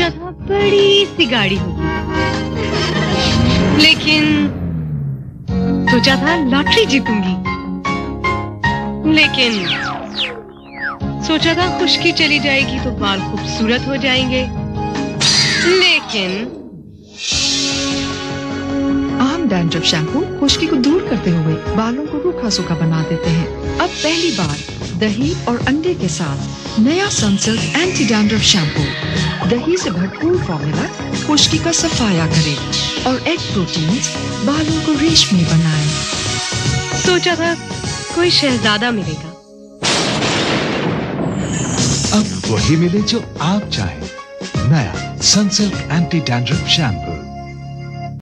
सोचा था बड़ी सी गाड़ी होगी, लेकिन सोचा था लॉटरी जीतूंगी, लेकिन सोचा था खुश्की चली जाएगी तो बाल खूबसूरत हो जाएंगे, लेकिन आम डैंड्रफ शैम्पू खुश्की को दूर करते हुए बालों को रूखा सूखा बना देते हैं। अब पहली बार दही और अंडे के साथ नया सनसिल्क एंटी डैंड्रफ शैम्पू। दही से भरपूर फॉर्मूला खुश्की का सफाया करे और एग प्रोटीन्स बालों को रेशमी बनाए। सोचा था कोई शहजादा मिलेगा, अब वही मिले जो आप चाहें। नया सनसिल्क एंटी डैंड्रफ शैम्पू।